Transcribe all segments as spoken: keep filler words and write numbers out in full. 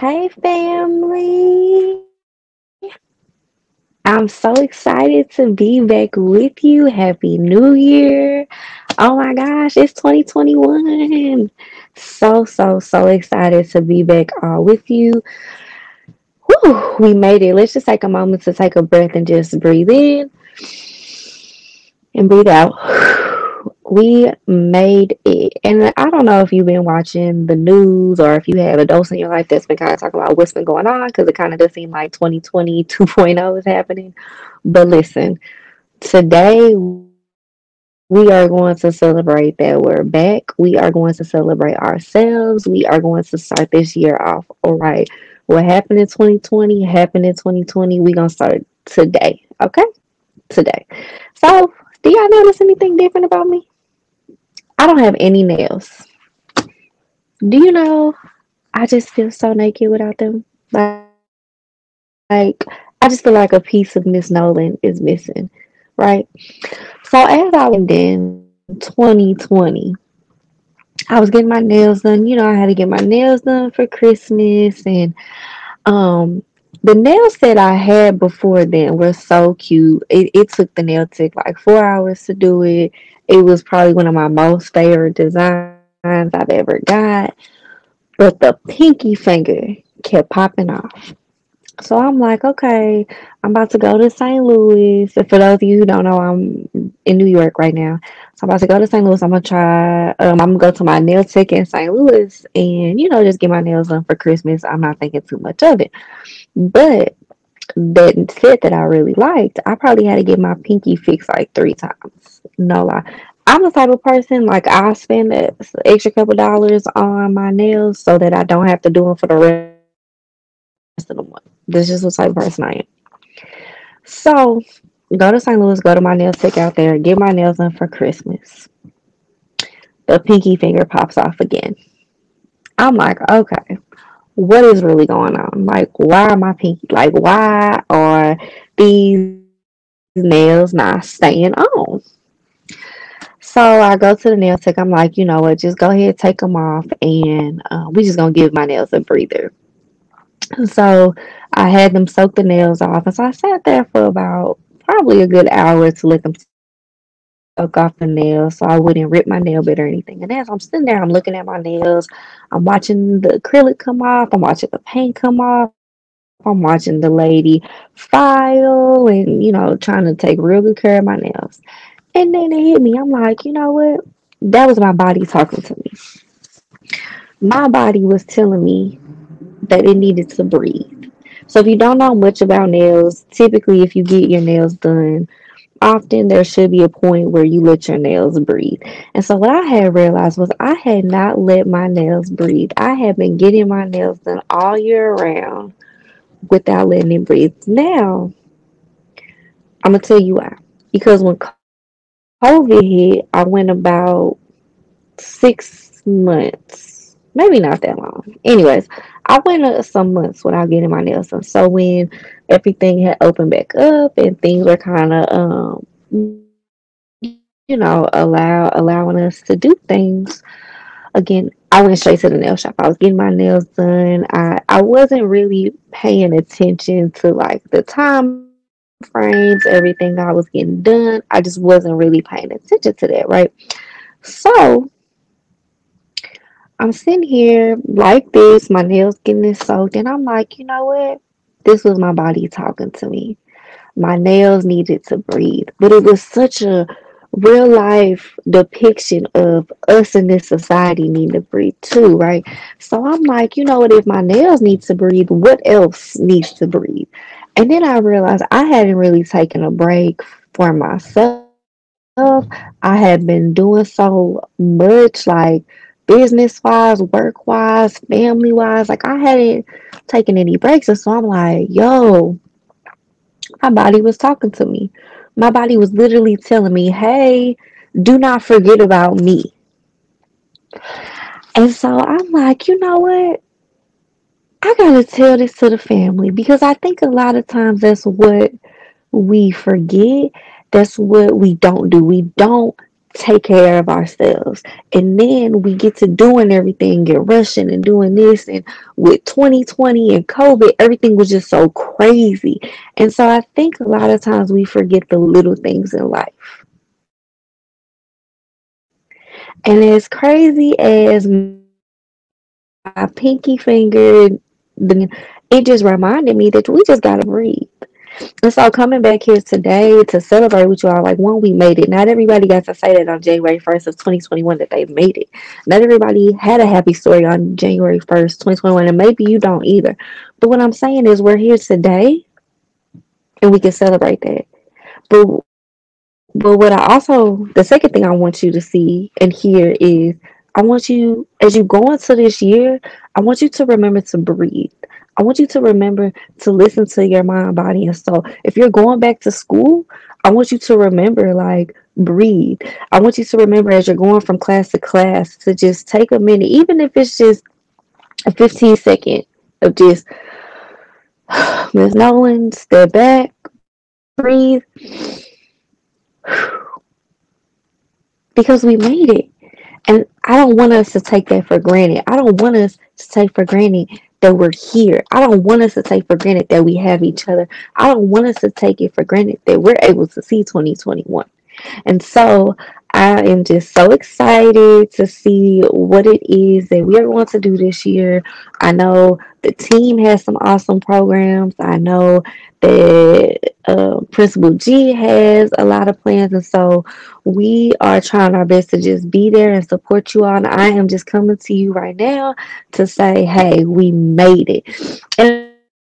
Hey, family. I'm so excited to be back with you. Happy New Year. Oh my gosh, it's twenty twenty-one. So, so, so excited to be back all with you. Whew, we made it. Let's just take a moment to take a breath and just breathe in and breathe out. We made it. And I don't know if you've been watching the news or if you have adults in your life that's been kind of talking about what's been going on because it kind of does seem like twenty twenty 2.0 is happening. But listen, today we are going to celebrate that we're back. We are going to celebrate ourselves. We are going to start this year off. All right. What happened in twenty twenty happened in twenty twenty. We're going to start today. Okay? Today. So, do y'all notice anything different about me? I don't have any nails. Do you know? I just feel so naked without them. Like, I just feel like a piece of Miss Nolan is missing, right? So, as I was winding in twenty twenty, I was getting my nails done. You know, I had to get my nails done for Christmas, and um, the nails that I had before then were so cute. It, it took the nail tech like four hours to do it. It was probably one of my most favorite designs I've ever got. But the pinky finger kept popping off. So I'm like, okay, I'm about to go to Saint Louis. And for those of you who don't know, I'm in New York right now. So I'm about to go to Saint Louis. I'm gonna try. Um, I'm gonna go to my nail tech in Saint Louis, and you know, just get my nails done for Christmas. I'm not thinking too much of it. But that set that I really liked, I probably had to get my pinky fixed like three times. No lie. I'm the type of person like I spend an extra couple dollars on my nails so that I don't have to do them for the rest of the month. This is what type of person I am. So go to Saint Louis, go to my nails tech out there, get my nails done for Christmas. The pinky finger pops off again. I'm like, okay, what is really going on? Like, why am I pinky? Like, why are these nails not staying on? So I go to the nail tech. I'm like, you know what? Just go ahead, take them off, and uh, we just gonna give my nails a breather. So I had them soak the nails off, and so I sat there for about probably a good hour to let them soak off the nails, so I wouldn't rip my nail bit or anything. And as I'm sitting there, I'm looking at my nails. I'm watching the acrylic come off. I'm watching the paint come off. I'm watching the lady file and, you know, trying to take real good care of my nails. And then it hit me. I'm like, you know what? That was my body talking to me. My body was telling me that it needed to breathe. So if you don't know much about nails, typically if you get your nails done, often there should be a point where you let your nails breathe. And so what I had realized was I had not let my nails breathe. I had been getting my nails done all year round without letting it breathe. Now, I'm gonna tell you why. Because when COVID hit, I went about six months, maybe not that long. Anyways, I went uh, some months without getting my nails done. So when everything had opened back up and things were kind of, um, you know, allow allowing us to do things again, I went straight to the nail shop. I was getting my nails done. I I wasn't really paying attention to like the time frames, everything I was getting done. I just wasn't really paying attention to that, right? So I'm sitting here like this, my nails getting it soaked, and I'm like, you know what? This was my body talking to me. My nails needed to breathe, but it was such a real life depiction of us in this society needing to breathe too, right? So I'm like, you know what? If my nails need to breathe, what else needs to breathe? And then I realized I hadn't really taken a break for myself. I had been doing so much, like business wise, work wise, family wise. Like I hadn't taken any breaks. And so I'm like, yo, my body was talking to me. My body was literally telling me, hey, do not forget about me. And so I'm like, you know what? I gotta tell this to the family because I think a lot of times that's what we forget. That's what we don't do. We don't take care of ourselves. And then we get to doing everything and rushing and doing this. And with twenty twenty and COVID, everything was just so crazy. And so I think a lot of times we forget the little things in life. And as crazy as my pinky finger, it just reminded me that we just gotta breathe. And so coming back here today to celebrate with you all, like one, we made it. Not everybody got to say that on January first of twenty twenty-one that they made it. Not everybody had a happy story on January first, twenty twenty-one, and maybe you don't either. But what I'm saying is we're here today and we can celebrate that. But but what I also, the second thing I want you to see and hear is I want you, as you go into this year, I want you to remember to breathe. I want you to remember to listen to your mind, body, and soul. If you're going back to school, I want you to remember, like, breathe. I want you to remember as you're going from class to class to just take a minute, even if it's just a fifteen second of just, Miss Nolan, step back, breathe, because we made it. And I don't want us to take that for granted. I don't want us to take for granted that we're here. I don't want us to take for granted that we have each other. I don't want us to take it for granted that we're able to see twenty twenty-one. And so I am just so excited to see what it is that we are going to do this year. I know the team has some awesome programs. I know that uh, Principal G has a lot of plans. And so we are trying our best to just be there and support you all. And I am just coming to you right now to say, hey, we made it. And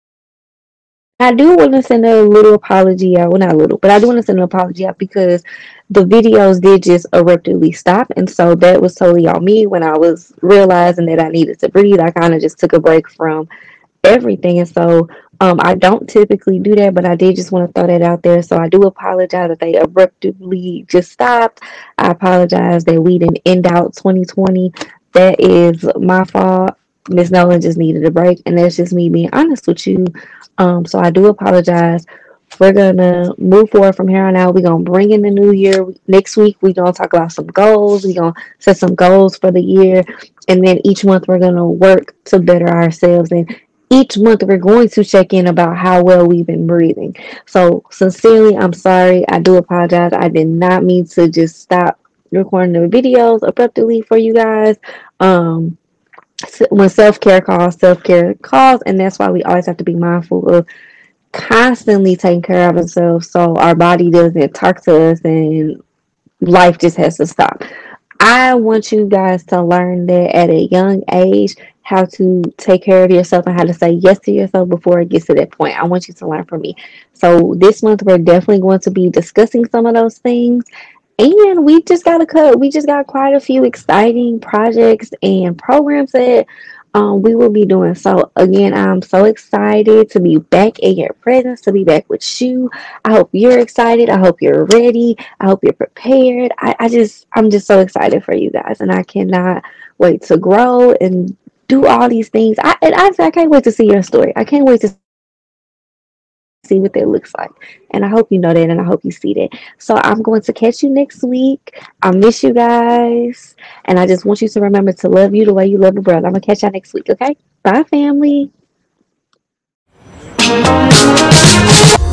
I do want to send a little apology out. Well, not a little, but I do want to send an apology out because the videos did just abruptly stop. And so that was totally on me when I was realizing that I needed to breathe. I kind of just took a break from everything. And so um, I don't typically do that, but I did just want to throw that out there. So I do apologize that they abruptly just stopped. I apologize that we didn't end out twenty twenty. That is my fault. Miss Nolan just needed a break, and that's just me being honest with you. Um, so I do apologize. We're gonna move forward from here on out. We're gonna bring in the new year. Next week, we're gonna talk about some goals. We're gonna set some goals for the year. And then each month, we're gonna work to better ourselves. And each month, we're going to check in about how well we've been breathing. So, sincerely, I'm sorry. I do apologize. I did not mean to just stop recording the videos abruptly for you guys. Um, when self care calls, self care calls. And that's why we always have to be mindful of constantly taking care of ourselves so our body doesn't talk to us and life just has to stop. I want you guys to learn that at a young age, how to take care of yourself and how to say yes to yourself before it gets to that point. I want you to learn from me. So this month we're definitely going to be discussing some of those things. And we just got a cut. We just got quite a few exciting projects and programs that um, we will be doing. So again, I'm so excited to be back in your presence, to be back with you. I hope you're excited. I hope you're ready. I hope you're prepared. I, I just, I'm just so excited for you guys, and I cannot wait to grow and do all these things. I, and I, I can't wait to see your story. I can't wait to see what that looks like. And I hope you know that and I hope you see that. So I'm going to catch you next week. I miss you guys. And I just want you to remember to love you the way you love a brother. I'm going to catch y'all next week, okay? Bye, family.